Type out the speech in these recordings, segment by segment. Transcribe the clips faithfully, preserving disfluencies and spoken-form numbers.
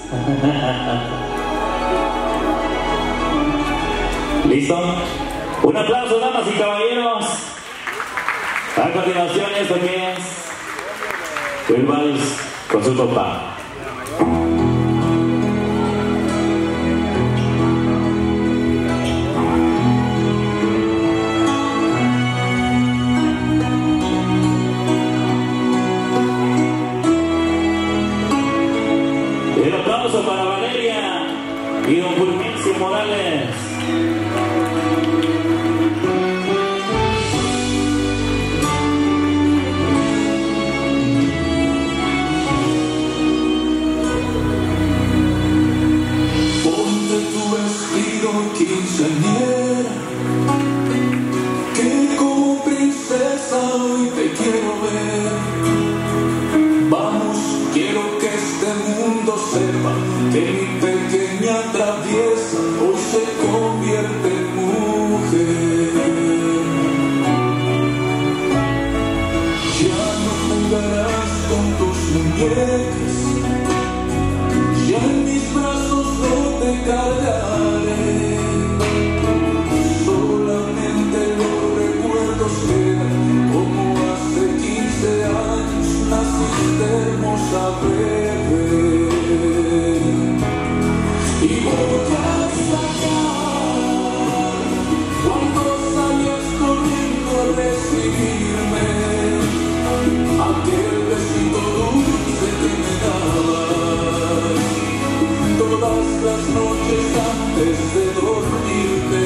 ¿Listo? Un aplauso, damas y caballeros. A continuación, esto que es el vals con su papá. El aplauso para Valeria y don Fulgencio Morales. Quinceañera, que como princesa hoy te quiero ver. Vamos, quiero que este mundo sepa que mi pequeña traviesa hoy se convierte en mujer. Ya no jugarás con tus muñecas, ya en mis brazos no te cargaré. Hermosa bebé, y voy a sacar cuando salías corriendo a recibirme aquel besito dulce que me dabas todas las noches antes de dormirte.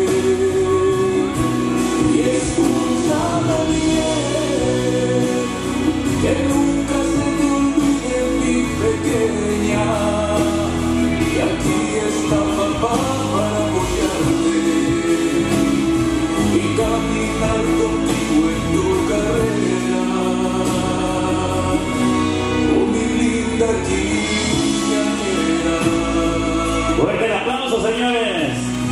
Y escúchame bien, que nunca pequeña, y aquí está papá para apoyarte y caminar contigo en tu carrera. Oh, mi linda quinceañera. Fuerte el aplauso, señores.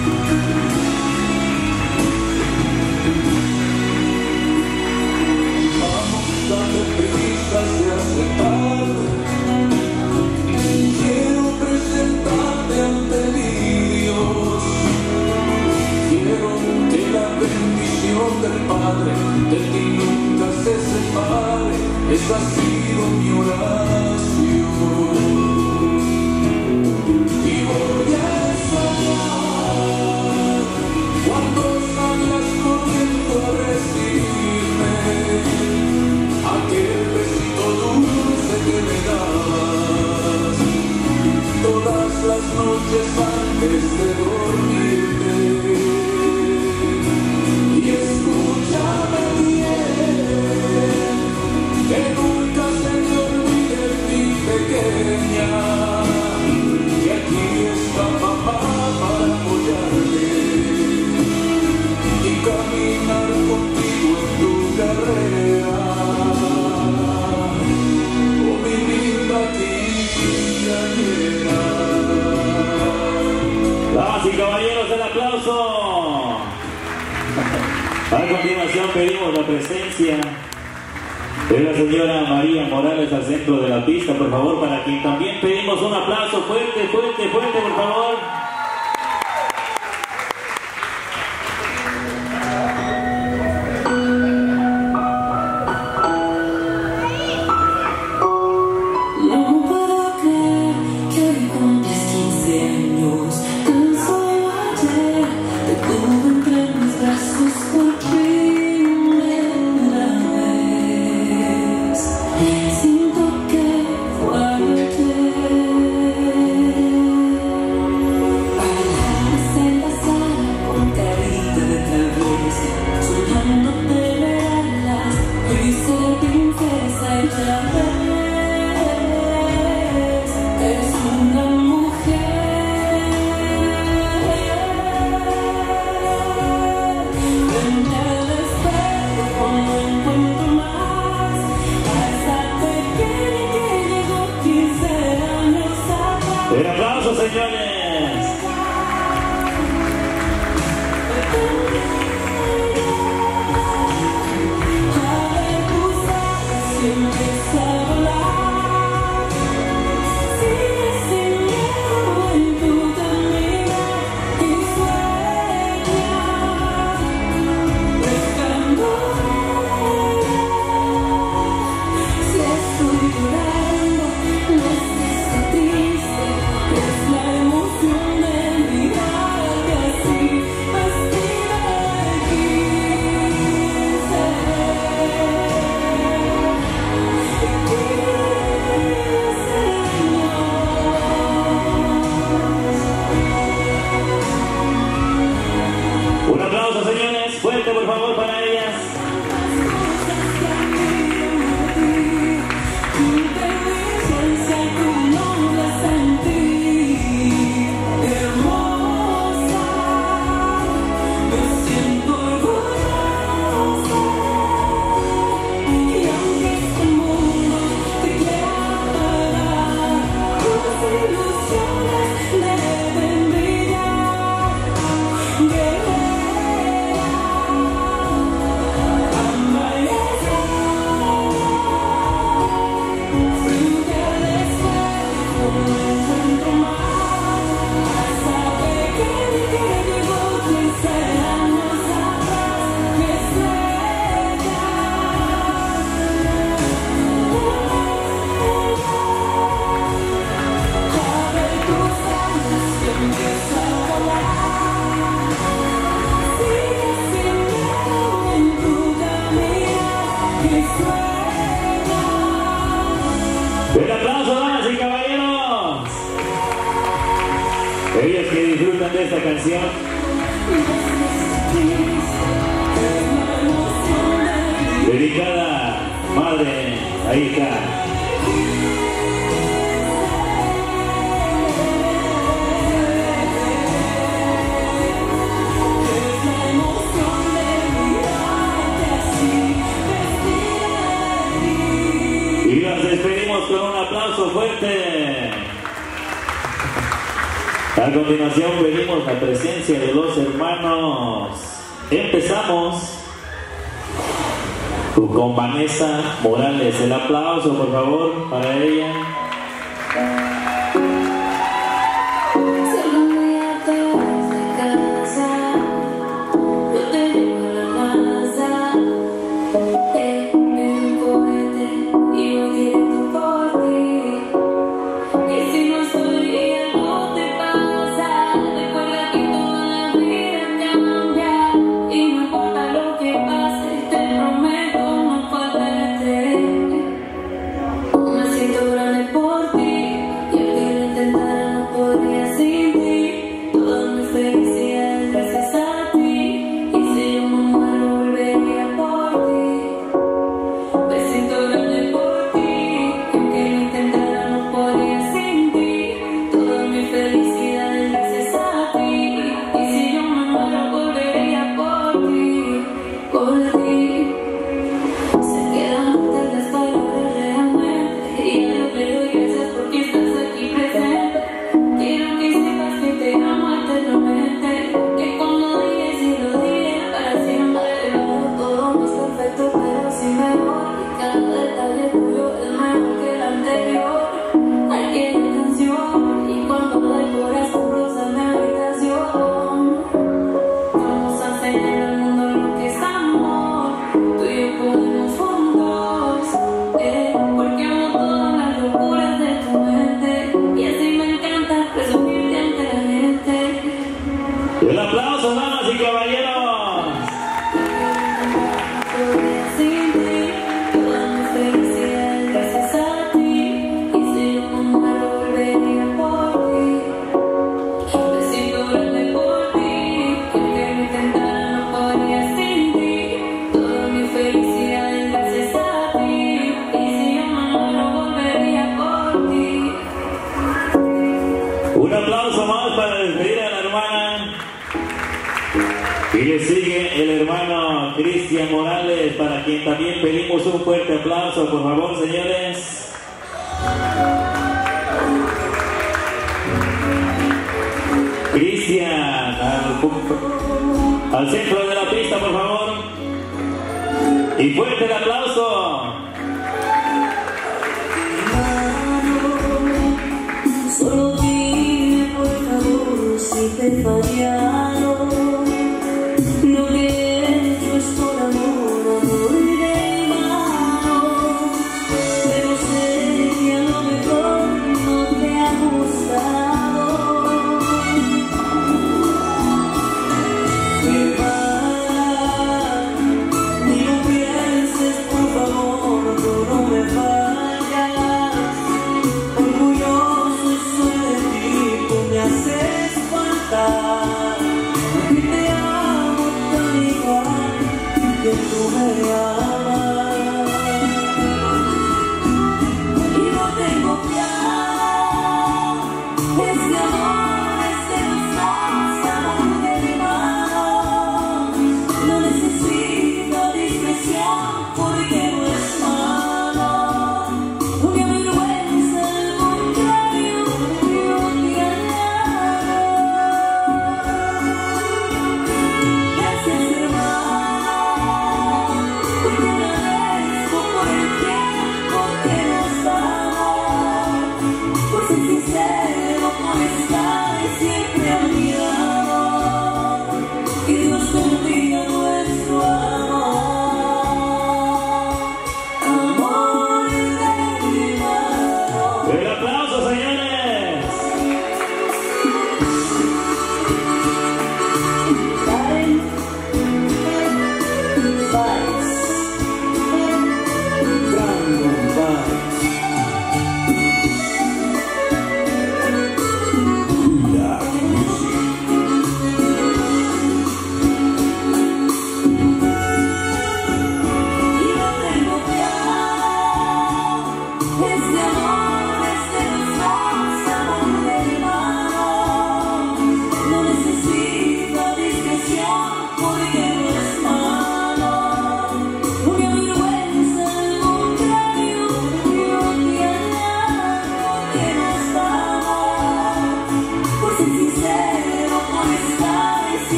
Vamos, dale prisa, se hace tarde. Quiero presentarte ante mi Dios. Quiero que la bendición del Padre de ti nunca se separe. Esa ha sido mi oración. Y voy a soñar cuando salgas corriendo a recibirme aquel besito dulce que me dabas todas las noches antes de dormirte. Y escúchame bien, que nunca se te olvide mi pequeña, que aquí está papá para apoyarte y caminar contigo en tu carrera. Oh, mi linda quinceañera. Damas y caballeros, el aplauso. A continuación pedimos la presencia de la señora María Morales al centro de la pista, por favor, para quien también pedimos un aplauso fuerte, fuerte, fuerte, por favor. El aplauso, señores. Sin Ellos que disfrutan de esta canción. Dedicada, madre, a hija. Y nos despedimos con un aplauso fuerte. A continuación pedimos la presencia de los hermanos. Empezamos con Vanessa Morales. El aplauso, por favor, para ella. El aplauso, damas y caballeros. Un aplauso más para despedir a la hermana. Y le sigue el hermano Cristian Morales, para quien también pedimos un fuerte aplauso, por favor, señores. Cristian, al, al centro de la pista, por favor. Y fuerte el aplauso. Solo dime, por favor, si te he fallado. Lo que he hecho es por amor, amor de mano. Pero sé que a lo mejor no te ha gustado. Me va, ni lo pienses, por favor, tú no me fallas. Orgulloso soy de ti, tú me haces falta.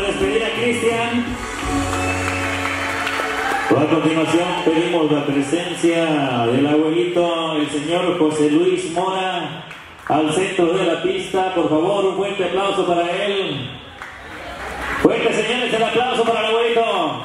despedir a Cristian. A continuación pedimos la presencia del abuelito, el señor José Luis Mora, al centro de la pista. Por favor, un fuerte aplauso para él. Fuerte, señores, el aplauso para el abuelito.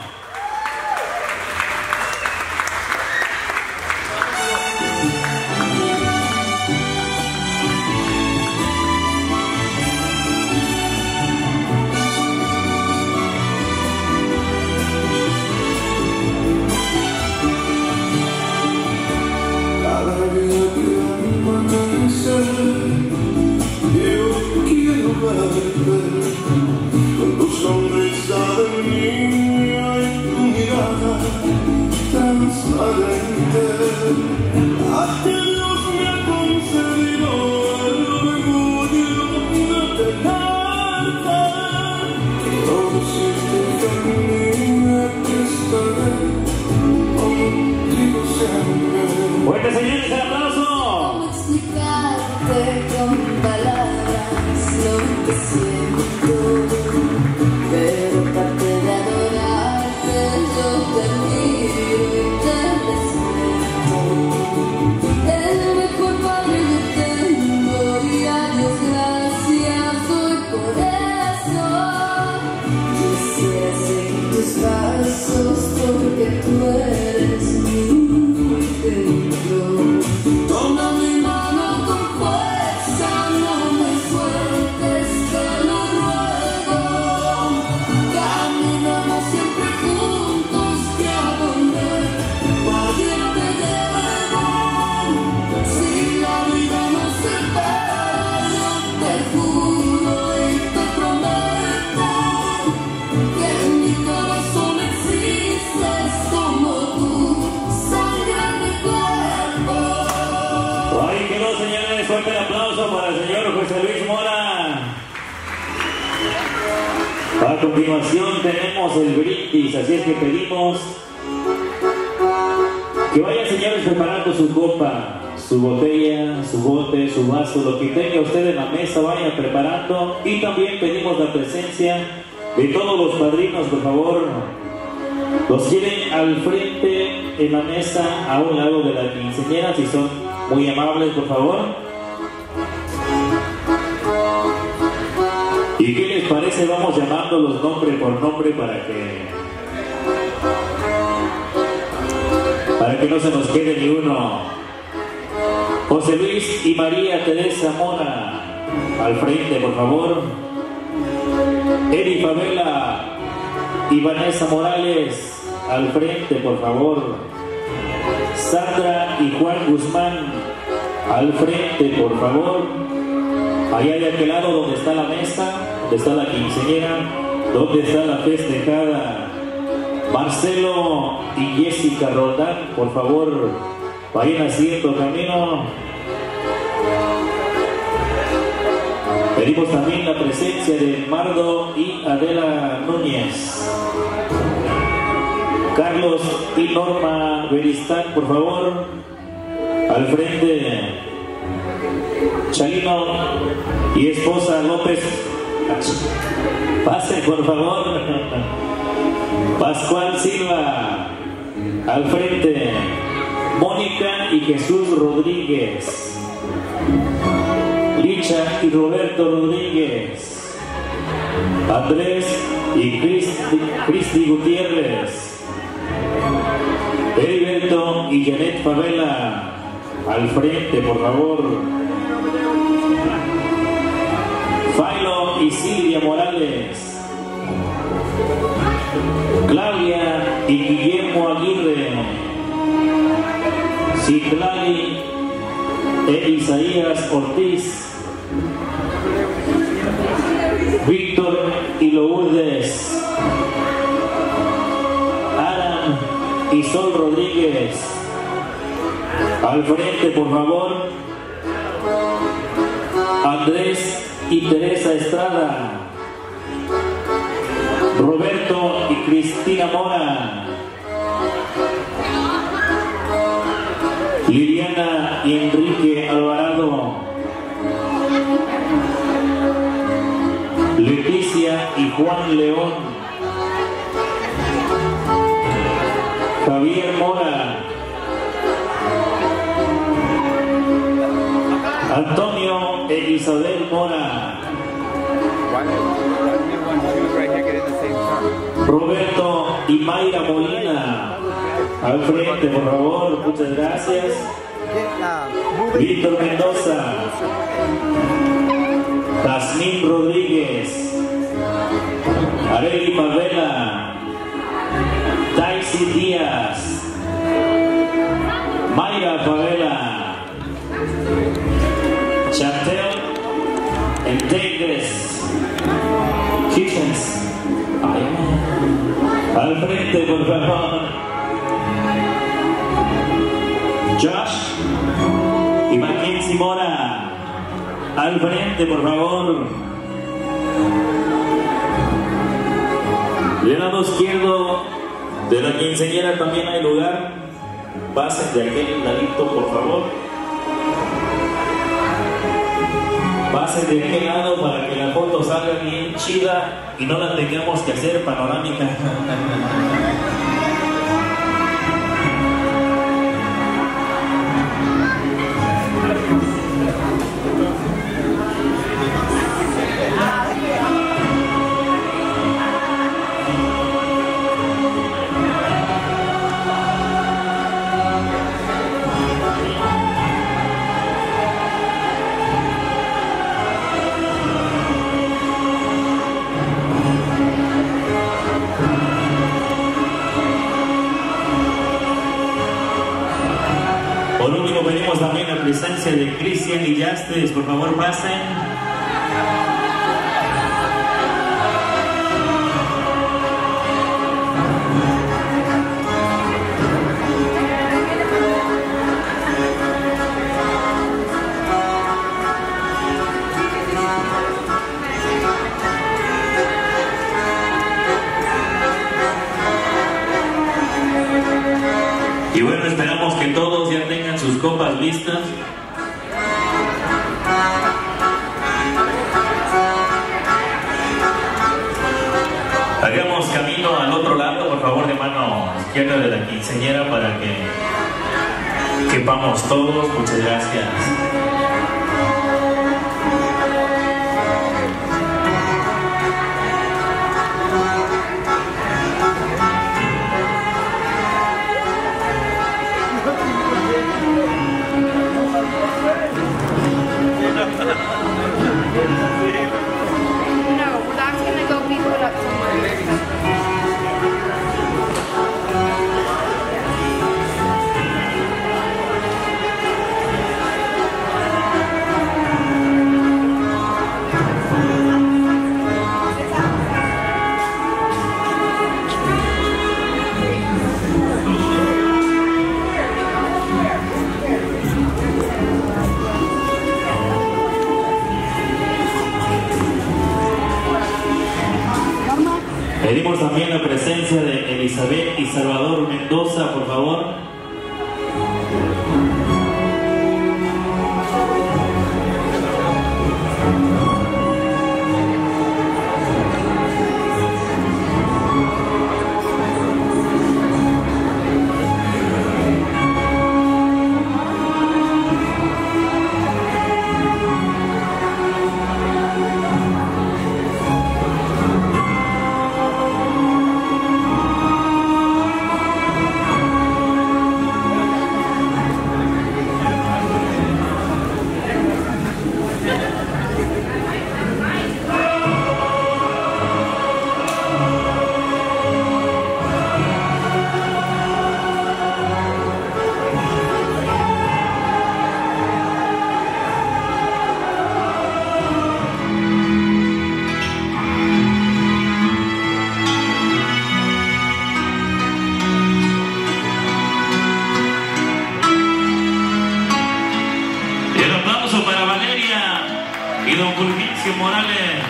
Yo quiero verte con tu sonrisa de niña y tu mirada transparente. A que Dios me ha concedido el orgullo de tenerte. Quiero decirte que niña que estaré contigo siempre. Fuerte, señores, el aplauso. ¿Cómo explicarte con palabras lo que siento? Pero aparte de adorarte, yo te miro y te respeto. El mejor padre que tengo y a Dios gracias doy por eso. Quisiera seguir tus pasos porque tú eres mi ejemplo. Toma mi mano con fuerza, no me sueltes, te lo ruego. Caminamos siempre juntos, que a donde vaya te llevo. Si la vida nos separa, yo te juro y te prometo que en mi corazón existes como tú, sangre en mi cuerpo. Ahí quedó, señores. Fuerte el aplauso para el señor José Luis Mora. A continuación tenemos el brindis, así es que pedimos que vayan, señores, preparando su copa, su botella, su bote, su vaso, lo que tenga usted en la mesa, vaya preparando. Y también pedimos la presencia de todos los padrinos, por favor. Los quieren al frente en la mesa, a un lado de la quinceañera, si son muy amables, por favor. ¿Y qué les parece? Vamos llamándolos nombre por nombre para que para que no se nos quede ni uno. José Luis y María Teresa Mora, al frente, por favor. Eri Favela y Vanessa Morales, al frente, por favor. Sandra y Juan Guzmán, al frente, por favor. Allá de aquel lado donde está la mesa, donde está la quinceañera, donde está la festejada. Marcelo y Jessica Roldán, por favor, vayan haciendo camino. Pedimos también la presencia de Mardo y Adela Núñez. Carlos y Norma Beristán, por favor, al frente. Chalino y esposa López, pasen, por favor. Pascual Silva, al frente. Mónica y Jesús Rodríguez. Licha y Roberto Rodríguez. Andrés y Cristi, Cristi Gutiérrez. Heriberto y Janet Favela, al frente, por favor. Failo y Silvia Morales. Claudia y Guillermo Aguirre. Citlali e Isaías Ortiz. Víctor y Lourdes. Aran y Sol Rodríguez, al frente, por favor. Andrés y Teresa Estrada. Roberto y Cristina Mora. Liliana y Enrique Alvarado. Leticia Patricia y Juan León. Javier Mora. Antonio e Isabel Mora. Roberto y Mayra Molina. Al frente, por favor, muchas gracias. Víctor Mendoza. Tasmin Rodríguez. Areli Pavela. Taisy Díaz. Mayra Pavela. Chantel Entegres Kitchens. Al frente, por favor. Josh y Mackenzie Mora. Al frente, por favor. Del lado izquierdo de la quinceañera también hay lugar. Pasen de aquel ladito, por favor. Pasen de aquel lado para que la foto salga bien chida y no la tengamos que hacer panorámica. Por último pedimos también la presencia de Cristian y Yastres, por favor pasen. Y bueno, esperamos que todos ya tengan sus copas listas. Hagamos camino al otro lado, por favor, de mano izquierda de la quinceañera para que quepamos todos. Muchas gracias. No, well, that's gonna go be put up somewhere. Pedimos también la presencia de Elizabeth y Salvador Mendoza, por favor. Y don Fulgencio Morales.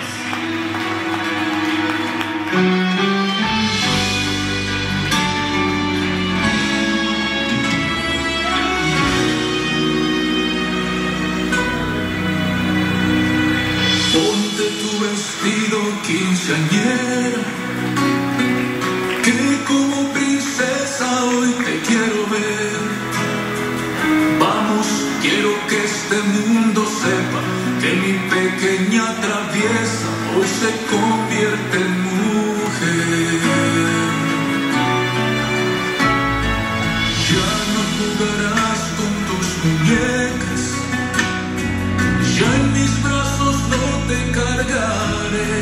Ponte tú vestido quinceañera, que como princesa hoy te quiero ver. Vamos, quiero que este mundo sepa que mi pequeña traviesa hoy se convierte en mujer. Ya no jugarás con tus muñecas, ya en mis brazos no te cargaré.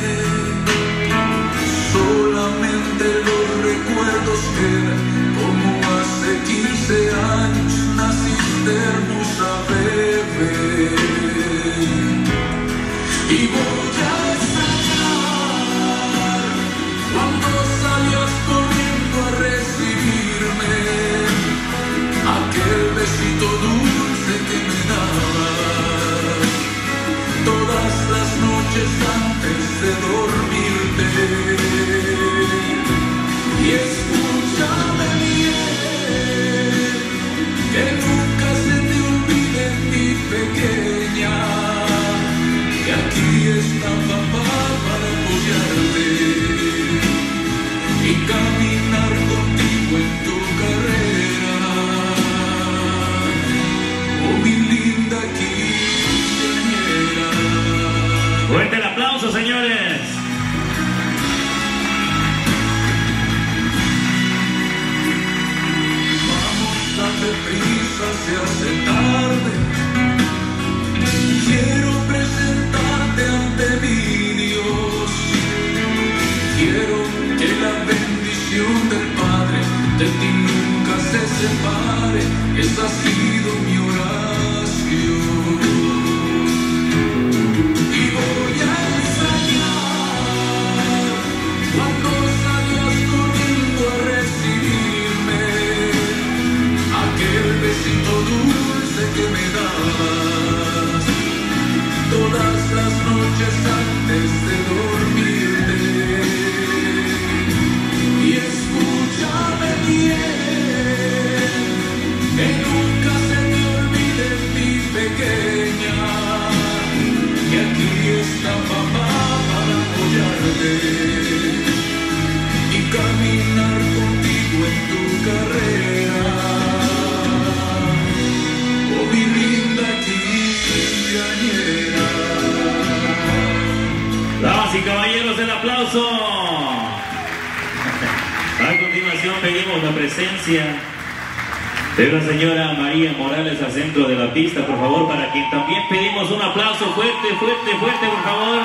Solamente los recuerdos quedan como hace quince años naciste hermosa bebé. Y voy a extrañar cuando salías corriendo a recibirme, aquel besito dulce que me dabas todas las noches antes de dormirte. Y escúchame bien, que nunca se te olvide mi pequeña, que aquí está papá para apoyarte y caminar contigo en tu carrera. Oh, mi linda quinceañera. Fuerte el aplauso, señores. Vamos, date prisa, se hace tarde. Quiero presentarte ante mi Dios. Quiero que la bendición del Padre de ti nunca se separe. Esa ha sido mi oración. Y voy a extrañar cuando salías corriendo a recibirme, aquel besito dulce que me dabas todas las noches antes de dormirte. Y escúchame bien, que nunca se te olvide mi pequeña, que aquí está papá para apoyarte y caminar contigo en tu carrera. Oh, mi linda quinceañera. Damas y caballeros, el aplauso. A continuación pedimos la presencia de la señora María Morales al centro de la pista, por favor, para quien también pedimos un aplauso fuerte, fuerte, fuerte, por favor.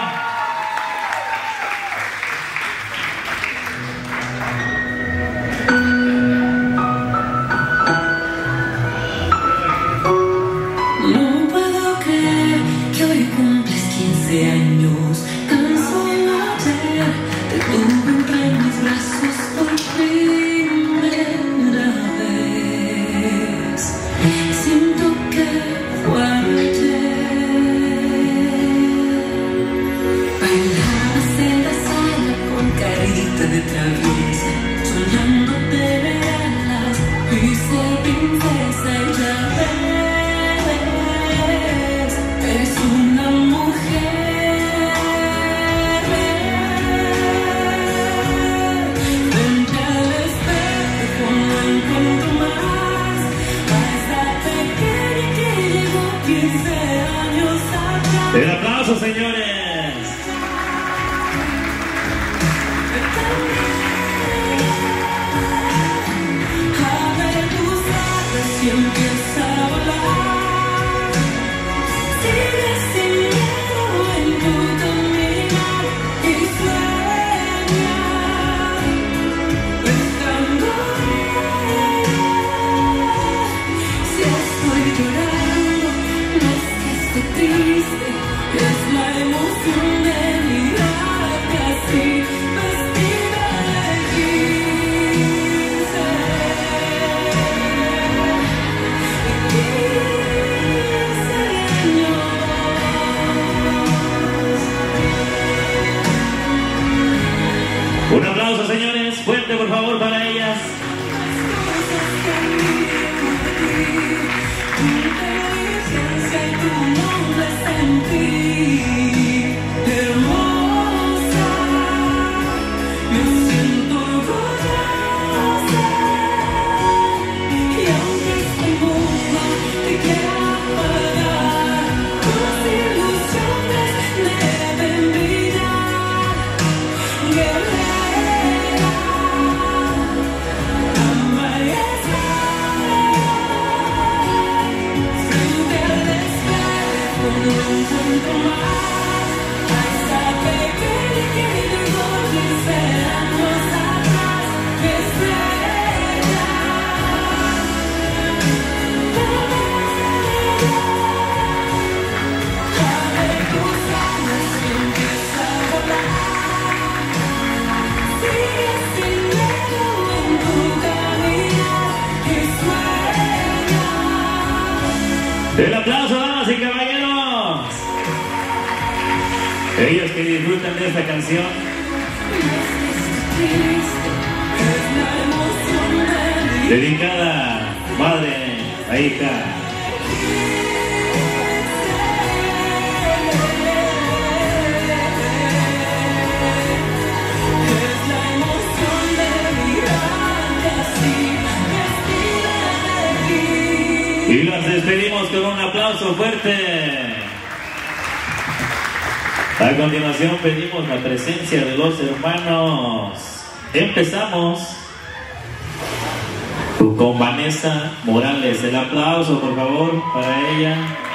No puedo creer que hoy cumples quince años. Tan solo ayer te tuve entre mis brazos por primera vez. Siento que fue ayer. Bailabas en la sala con carita de traviesa, soñándote verlas y ser princesa. Y ya ves, eres una mujer. Frente al espejo no encuentro más a esa pequeña que llegó quince años atrás. El aplauso, señores. Abre tus alas y empieza a volar. Sigue sin miedo en tu caminar y sueña, estando bien. Si estoy llorando, no es que esté triste, es la emoción de mirarte así, vestida de quince. Un aplauso, señores, fuerte, por favor, para ellas. Hermosa. El aplauso, damas y caballeros. Ellos que disfrutan de esta canción. Dedicada, madre, a hija. Y los despedimos con un aplauso fuerte. A continuación pedimos la presencia de los hermanos. Empezamos con Vanessa Morales. El aplauso, por favor, para ella.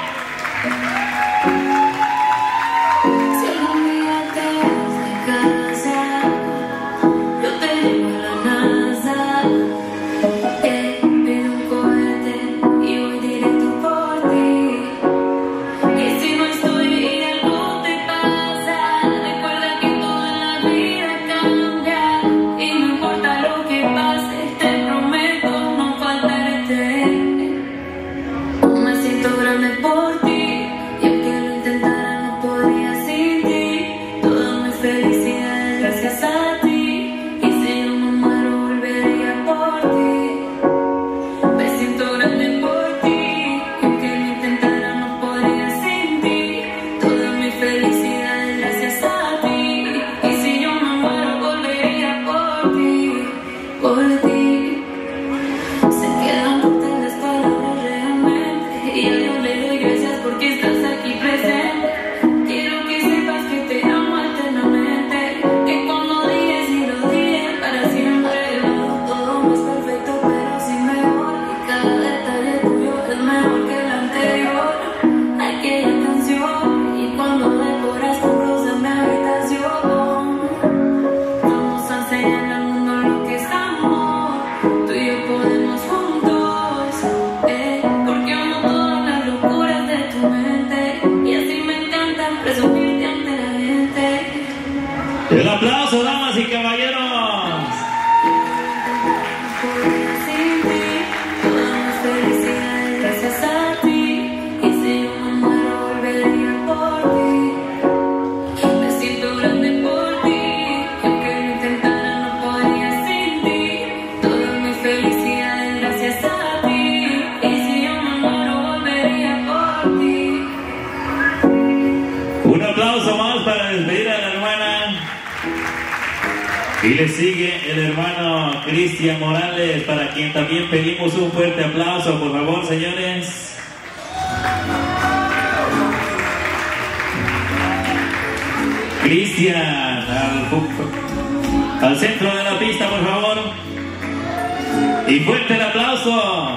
El aplauso, damas y caballeros. Un aplauso más para despedir a la hermana. Y le sigue el hermano Cristian Morales, para quien también pedimos un fuerte aplauso, por favor, señores. Cristian, al, al centro de la pista, por favor. Y fuerte el aplauso.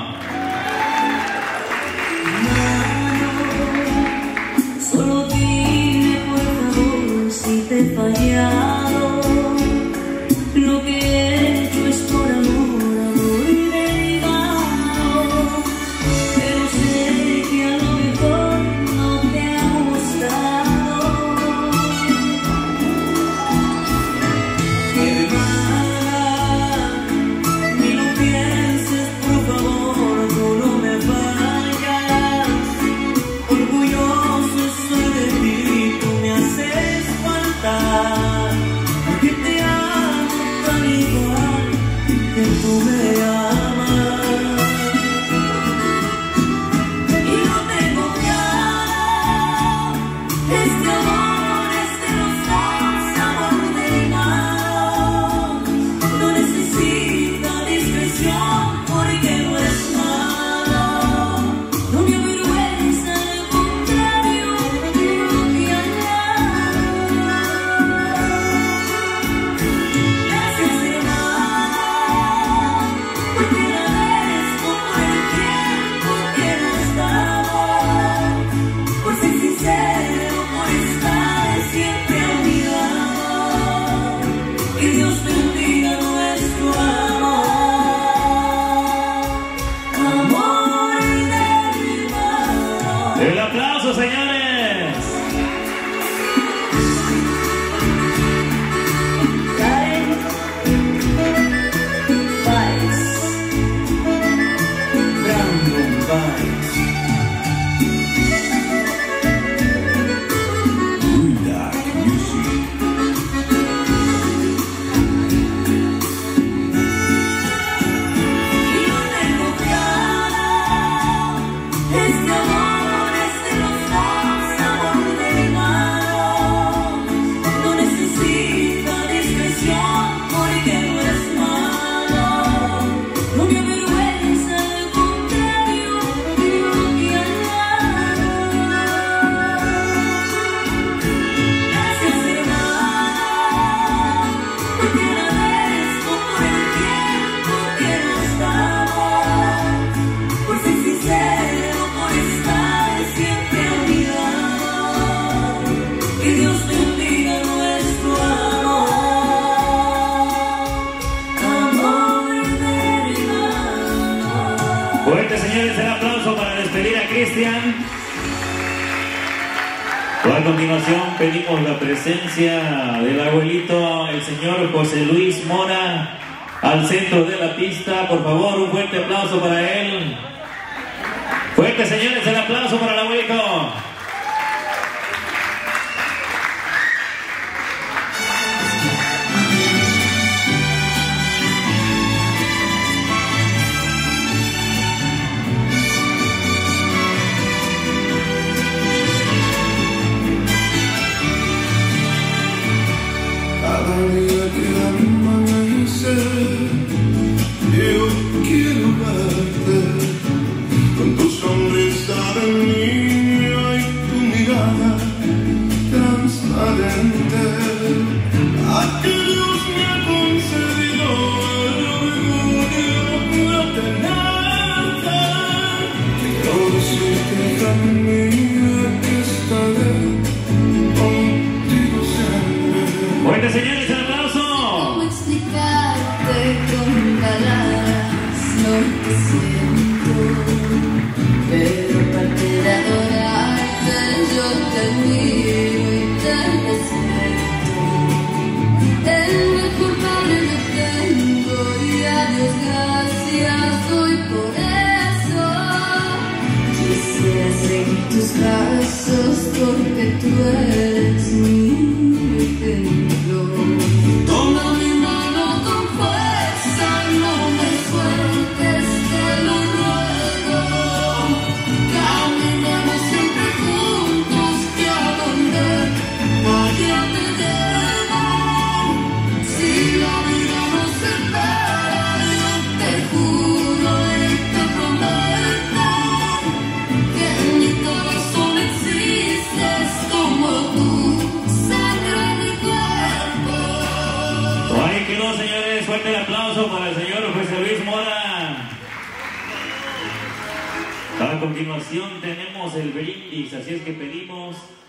Solo dime, por favor, si te he fallado. Lo que he hecho es por amor, amor y derivado. Pero sé que a lo mejor no te ha gustado. Hermana, ni lo pienses, por favor, tú no me vayas. Orgulloso soy de ti, tú me haces falta. Porque te amo tan igual. Cristian. A continuación pedimos la presencia del abuelito, el señor José Luis Mora, al centro de la pista. Por favor, un fuerte aplauso para él. Fuerte, señores, el aplauso para el abuelito. Cada día que amanece, yo quiero verte con tu sonrisa de niño y tu mirada transparente. A que Dios me ha concedido el orgullo de tenerte. Quiero decirte, hija mía, que estaré contigo siempre. Fuerte, señores, el aplauso. ¿Cómo explicarte con palabras lo que siento? Pero aparte de adorarte, yo te admiro y te respeto. El mejor padre que tengo y a Dios gracias doy por eso. Quisiera seguir tus pasos porque tú eres mi ejemplo. Toma mi mano con fuerza, no me sueltes, te lo ruego. Caminemos siempre juntos, que a donde vaya te llevo. Si la vida nos separa, yo te juro y te prometo que en mi corazón existes como tú, sangre en mi cuerpo. Ahí quedó, señores. Fuerte el aplauso para el señor José Luis Mora. A continuación tenemos el brindis, así es que pedimos